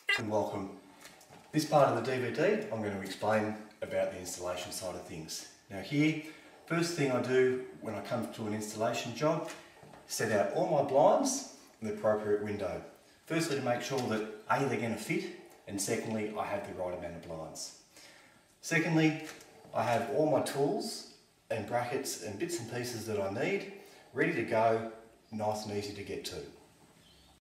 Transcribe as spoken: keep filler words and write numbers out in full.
And welcome. This part of the D V D I'm going to explain about the installation side of things. Now here, first thing I do when I come to an installation job, set out all my blinds in the appropriate window. Firstly to make sure that A, they're going to fit, and secondly I have the right amount of blinds. Secondly, I have all my tools and brackets and bits and pieces that I need ready to go, nice and easy to get to.